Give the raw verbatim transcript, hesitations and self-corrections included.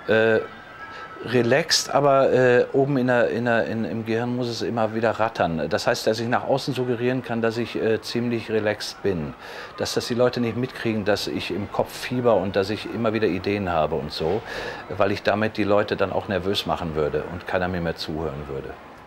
Äh, relaxed, aber äh, oben in der, in der, in, im Gehirn muss es immer wieder rattern. Das heißt, dass ich nach außen suggerieren kann, dass ich äh, ziemlich relaxed bin. Dass das die Leute nicht mitkriegen, dass ich im Kopf fieber und dass ich immer wieder Ideen habe und so, weil ich damit die Leute dann auch nervös machen würde und keiner mir mehr zuhören würde.